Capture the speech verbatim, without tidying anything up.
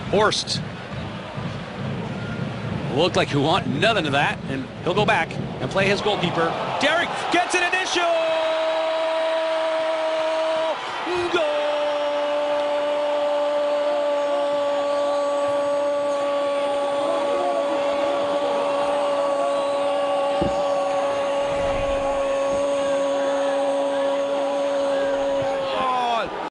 Horst. Looked like he want nothing of that, and he'll go back and play his goalkeeper. Deric gets an initial!